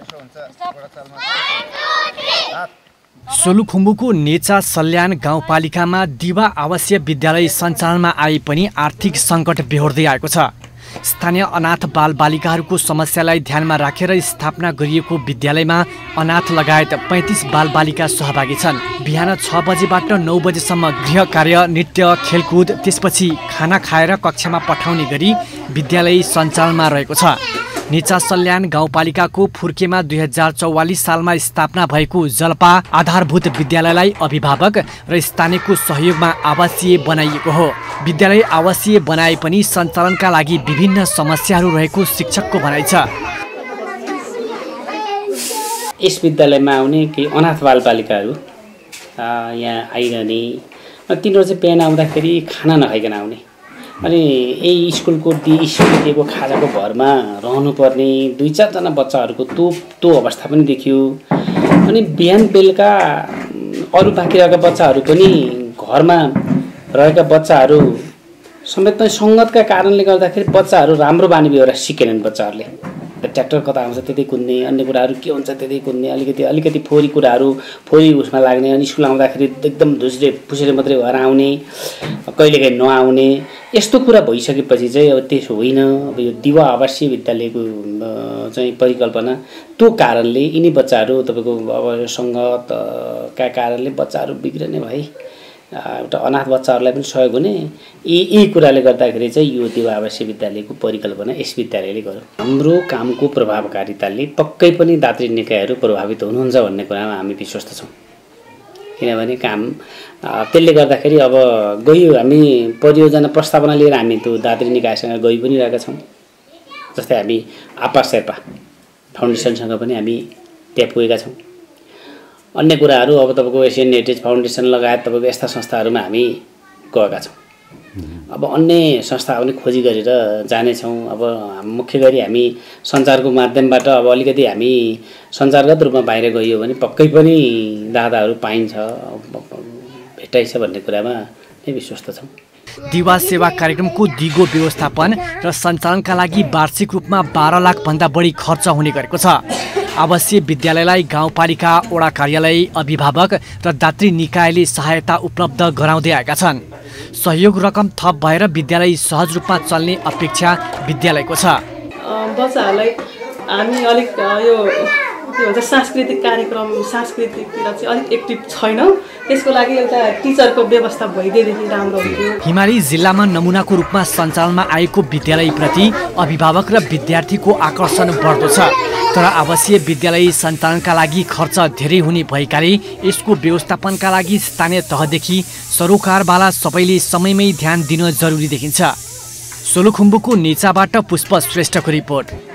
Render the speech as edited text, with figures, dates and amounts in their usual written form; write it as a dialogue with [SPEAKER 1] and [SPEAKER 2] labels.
[SPEAKER 1] सोलुखुम्बुको नेचा सल्यान गाउँपालिकामा दिवा आवासीय विद्यालय सञ्चालनमा आए पनि आर्थिक सङ्कट बेहोर्दै आएको छ। स्थानीय अनाथ बालबालिकाहरूको समस्यालाई ध्यानमा राखेर स्थापना गरिएको विद्यालयमा अनाथ लगायत 35 बालबालिका सहभागी छन्। बिहान 6 बजेबाट 9 बजेसम्म गृह कार्य, नृत्य, खेलकुद, त्यसपछि खाना खाएर कक्षामा पठाउने गरी विद्यालय सञ्चालनमा रहेको छ। नेचा सल्यान गाउँपालिकाको फुर्केमा 2044 सालमा स्थापना भएको जलपा आधारभूत विद्यालयलाई अभिभावक र स्थानीयको सहयोगमा आवासीय बनाइएको हो। विद्यालय आवासीय बनाए पनि सञ्चालनका लागि विभिन्न समस्याहरू रहेको शिक्षकको भनाइ छ।
[SPEAKER 2] यस विद्यालयमा आउने केही अनाथ बालबालिकाहरू यहाँ आइरहने, तिनीहरू चाहिँ बिहान आउँदाखेरि खाना नखाइकन आउने, अनि यही स्कुलको दिएको खाजाको भरमा रहनुपर्ने 2-4 जना बच्चाहरूको त्यो अवस्था पनि देखियो। अनि बिहान बेलुका अरू बाँकी रहेका बच्चाहरू पनि घरमा रहेका बच्चाहरू समेत पनि सङ्गतका कारणले गर्दाखेरि बच्चाहरू राम्रो बानी बेहोरा सिकेनन्। बच्चाहरूले ट्र्याक्टर कता आउँछ त्यतै कुद्ने, अन्य कुराहरू के हुन्छ त्यतै कुद्ने, अलिकति फोहोरी कुराहरू फोहोरी उसमा लाग्ने, अनि स्कुल आउँदाखेरि एकदम धुस्रे फुस्रे मात्रै भएर आउने, कहिलेकाहीँ नआउने, यस्तो कुरा भइसकेपछि चाहिँ अब त्यसो होइन। अब यो दिवा आवासीय विद्यालयको चाहिँ परिकल्पना त्यो कारणले यिनी बच्चाहरू तपाईँको अब सङ्गतका कारणले बच्चाहरू बिग्रने भए एउटा अनाथ बच्चाहरूलाई पनि सहयोग हुने, यी कुराले गर्दाखेरि चाहिँ यो दिवा आवासीय विद्यालयको परिकल्पना यस विद्यालयले गर्यो। हाम्रो कामको प्रभावकारिताले पक्कै पनि दात्री निकायहरू प्रभावित हुनुहुन्छ भन्ने कुरामा हामी विश्वस्त छौँ। किनभने काम त्यसले गर्दाखेरि अब गयो, हामी परियोजना प्रस्तावना लिएर हामी त्यो दात्री निकायसँग गइ पनि रहेका छौँ। जस्तै हामी आपा शेर्पा फाउन्डेसनसँग पनि हामी त्यहाँ पुगेका छौँ। अन्य कुराहरू अब तपाईँको एसियन हेरिटेज फाउन्डेसन लगायत तपाईँको यस्ता संस्थाहरूमा हामी गएका छौँ। अब अन्य संस्थाहरू पनि खोजी गरेर जानेछौँ। अब मुख्य गरी हामी सञ्चारको माध्यमबाट अब अलिकति हामी सञ्चारगत रूपमा बाहिर गइयो भने पक्कै पनि दाताहरू पाइन्छ, भेटाइछ भन्ने कुरामा नै विश्वस्त छौँ।
[SPEAKER 1] दिवा सेवा कार्यक्रमको दिगो व्यवस्थापन र सञ्चालनका लागि वार्षिक रूपमा 12 लाख भन्दा बढी खर्च हुने गरेको छ। आवासीय विद्यालयलाई गाउँपालिका, वडा कार्यालय, अभिभावक र दात्री निकायले सहायता उपलब्ध गराउँदै आएका छन्। सहयोग रकम थप भएर विद्यालय सहज रूपमा चल्ने अपेक्षा विद्यालयको छ।
[SPEAKER 3] बच्चाहरूलाई हामी अलिक यो के भन्छ सांस्कृतिक कार्यक्रम सांस्कृतिकतिर चाहिँ अलिक एक्टिभ छैनौँ, त्यसको लागि एउटा टिचरको व्यवस्था भइदिएदेखि राम्रो हुन्थ्यो।
[SPEAKER 1] हिमाली जिल्लामा नमुनाको रूपमा सञ्चालनमा आएको विद्यालयप्रति अभिभावक र विद्यार्थीको आकर्षण बढ्दो छ। तर आवासीय विद्यालय सञ्चालनका लागि खर्च धेरै हुने भएकाले यसको व्यवस्थापनका लागि स्थानीय तहदेखि सरोकारवाला सबैले समयमै ध्यान दिन जरुरी देखिन्छ। सोलुखुम्बुको नेचाबाट पुष्प श्रेष्ठको रिपोर्ट।